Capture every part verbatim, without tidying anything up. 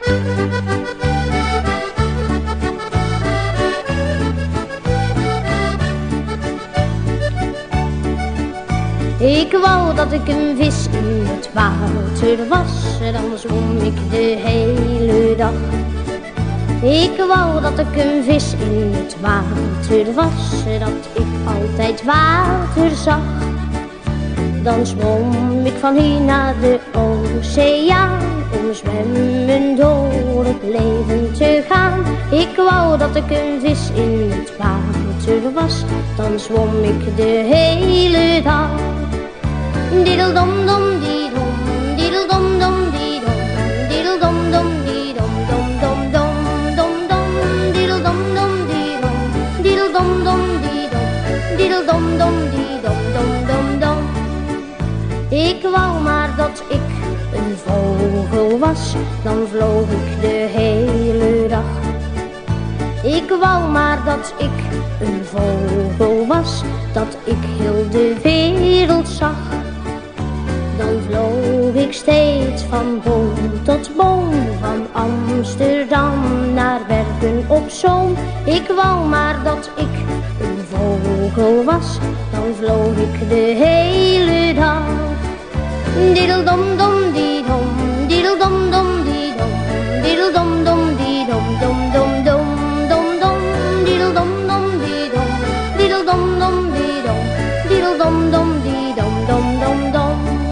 Ik wou dat ik een vis in het water was, dan zwom ik de hele dag. Ik wou dat ik een vis in het water was, dat ik altijd water zag. Dan zwom ik van hier naar de oceaan, om zwemmen door het leven te gaan. Ik wou dat ik een vis in het water was, dan zwom ik de hele dag. Diddledom-dom die-dom, diddledom-dom die-dom, diddledom-dom die-dom, dom-dom-dom, dom-dom, diddledom-dom die-dom, diddledom-dom die-dom, diddledom-dom die-dom, dom-dom-dom. Ik wou maar dat ik een vogel was, dan vloog ik de hele dag. Ik wou maar dat ik een vogel was, dat ik heel de wereld zag. Dan vloog ik steeds van boom tot boom, van Amsterdam naar Bergen op Zoom. Ik wou maar dat ik een vogel was, dan vloog ik de hele dag. Diddledom-dom die-dom, diddledom-dom die-dom, diddledom-dom die-dom, dom-dom-dom, dom-dom, diddledom-dom die-dom, diddledom-dom die-dom, diddledom-dom die-dom, dom-dom-dom.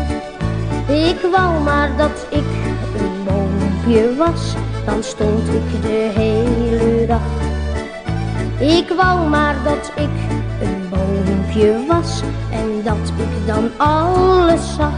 Ik wou maar dat ik een boompje was, dan stond ik de hele dag. Ik wou maar dat ik een boompje was en dat ik dan alles zag.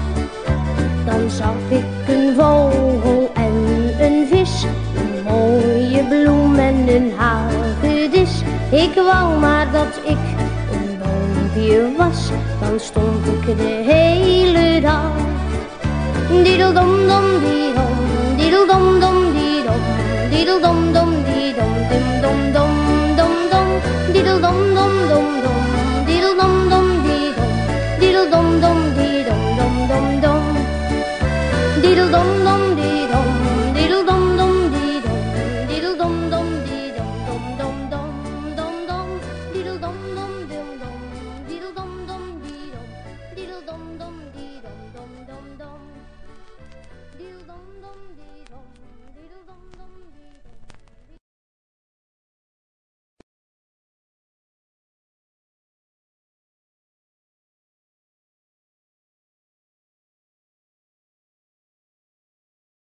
Dan zag ik een vogel en een vis, een mooie bloem en een hagedis. Ik wou maar dat ik een boompje was, dan stond ik de hele dag. Diddledom-dom die-dom, diddledom-dom die-dom, diddledom-dom die-dom, dim-dom-dom, dom-dom, diddledom-dom, dom-dom, diddledom-dom die-dom, diddledom-dom die-dom, dom-dom-dom, diddledom-dom die-dom, diddledom-dom die-dom, diddledom-dom die-dom, dom-dom-dom, dom-dom, diddledom-dom dim-dom, diddledom-dom die-dom, diddledom-dom die-dom, dom-dom-dom. Diddledom-dom, diddledom.